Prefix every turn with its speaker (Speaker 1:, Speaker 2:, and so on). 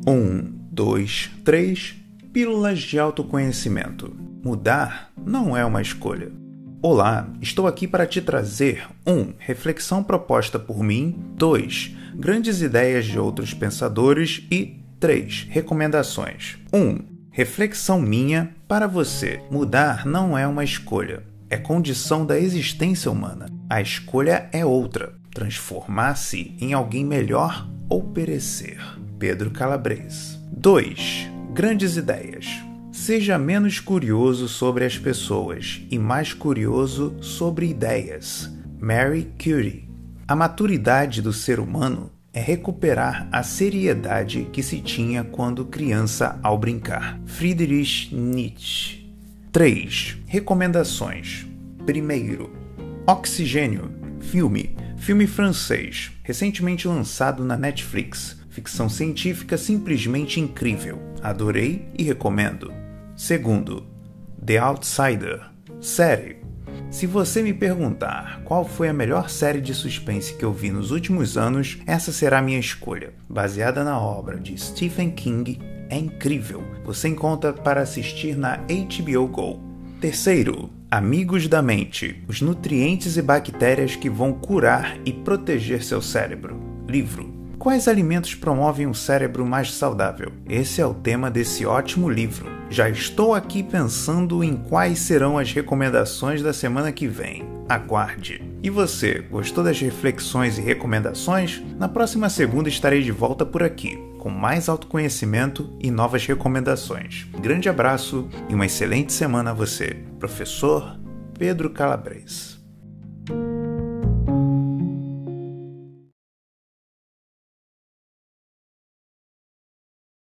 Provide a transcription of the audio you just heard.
Speaker 1: 2, 3 Pílulas de autoconhecimento. Mudar não é uma escolha. Olá, estou aqui para te trazer 1. Reflexão proposta por mim, 2. Grandes ideias de outros pensadores e 3. Recomendações. 1. Reflexão minha para você. Mudar não é uma escolha. É condição da existência humana. A escolha é outra. Transformar-se em alguém melhor ou perecer. Pedro Calabres. 2. Grandes ideias. Seja menos curioso sobre as pessoas e mais curioso sobre ideias. Marie Curie. A maturidade do ser humano é recuperar a seriedade que se tinha quando criança ao brincar. Friedrich Nietzsche. 3. Recomendações. 1. Oxigênio. Filme francês, recentemente lançado na Netflix. Ficção científica simplesmente incrível. Adorei e recomendo. 2. The Outsider. Série. Se você me perguntar qual foi a melhor série de suspense que eu vi nos últimos anos, essa será a minha escolha. Baseada na obra de Stephen King, é incrível. Você encontra para assistir na HBO Go. 3. Amigos da mente. Os nutrientes e bactérias que vão curar e proteger seu cérebro. Livro. Quais alimentos promovem um cérebro mais saudável? Esse é o tema desse ótimo livro. Já estou aqui pensando em quais serão as recomendações da semana que vem. Aguarde! E você, gostou das reflexões e recomendações? Na próxima segunda estarei de volta por aqui, com mais autoconhecimento e novas recomendações. Grande abraço e uma excelente semana a você. Professor Pedro Calabres.